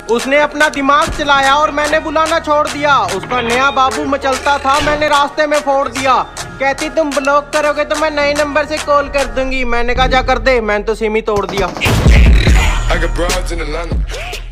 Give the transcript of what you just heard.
उसने अपना दिमाग चलाया और मैंने बुलाना छोड़ दिया। उसका नया बाबू मचलता था, मैंने रास्ते में फोड़ दिया। कहती तुम ब्लॉक करोगे तो मैं नए नंबर से कॉल कर दूंगी। मैंने कहा जा कर दे, मैंने तो सिम ही तोड़ दिया।